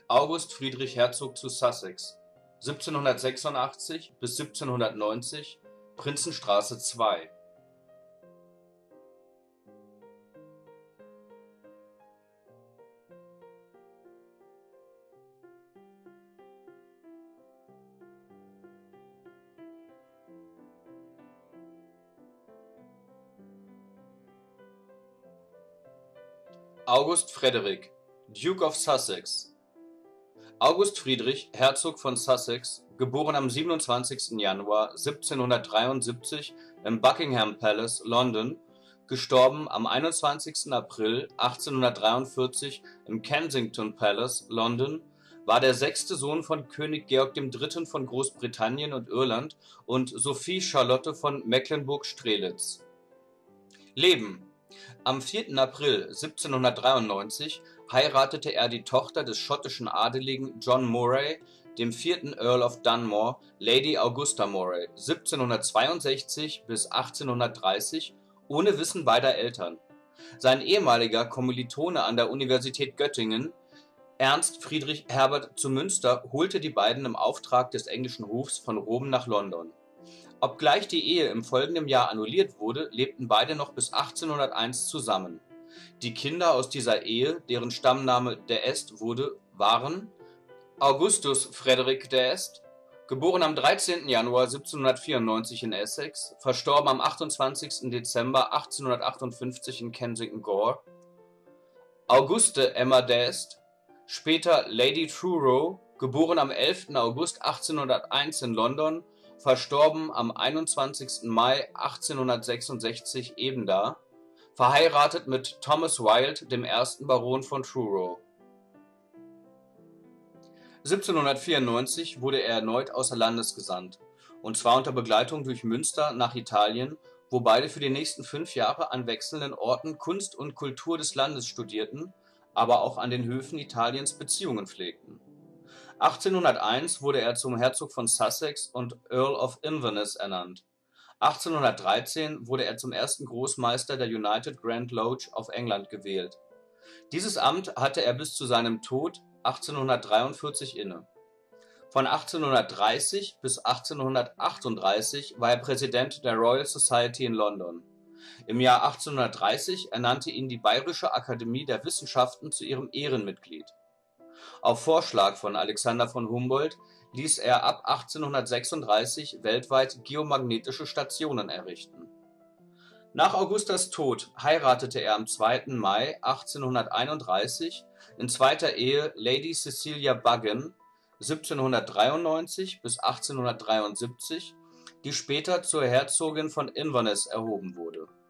August Friedrich Herzog zu Sussex, 1786 bis 1790, Prinzenstraße 2. August Frederick, Duke of Sussex. August Friedrich, Herzog von Sussex, geboren am 27. Januar 1773 im Buckingham Palace, London, gestorben am 21. April 1843 im Kensington Palace, London, war der sechste Sohn von König Georg III. Von Großbritannien und Irland und Sophie Charlotte von Mecklenburg-Strelitz. Leben: Am 4. April 1793 heiratete er die Tochter des schottischen Adeligen John Moray, dem 4. Earl of Dunmore, Lady Augusta Moray, 1762 bis 1830, ohne Wissen beider Eltern. Sein ehemaliger Kommilitone an der Universität Göttingen, Ernst Friedrich Herbert zu Münster, holte die beiden im Auftrag des englischen Hofs von Rom nach London. Obgleich die Ehe im folgenden Jahr annulliert wurde, lebten beide noch bis 1801 zusammen. Die Kinder aus dieser Ehe, deren Stammname d'Este wurde, waren Augustus Frederick d'Este, geboren am 13. Januar 1794 in Essex, verstorben am 28. Dezember 1858 in Kensington Gore; Auguste Emma d'Este, später Lady Truro, geboren am 11. August 1801 in London, verstorben am 21. Mai 1866 ebenda, verheiratet mit Thomas Wilde, dem ersten Baron von Truro. 1794 wurde er erneut außer Landes gesandt, und zwar unter Begleitung durch Münster nach Italien, wo beide für die nächsten 5 Jahre an wechselnden Orten Kunst und Kultur des Landes studierten, aber auch an den Höfen Italiens Beziehungen pflegten. 1801 wurde er zum Herzog von Sussex und Earl of Inverness ernannt. 1813 wurde er zum ersten Großmeister der United Grand Lodge of England gewählt. Dieses Amt hatte er bis zu seinem Tod 1843 inne. Von 1830 bis 1838 war er Präsident der Royal Society in London. Im Jahr 1830 ernannte ihn die Bayerische Akademie der Wissenschaften zu ihrem Ehrenmitglied. Auf Vorschlag von Alexander von Humboldt ließ er ab 1836 weltweit geomagnetische Stationen errichten. Nach Augustas Tod heiratete er am 2. Mai 1831 in zweiter Ehe Lady Cecilia Buggin (1793 bis 1873), die später zur Herzogin von Inverness erhoben wurde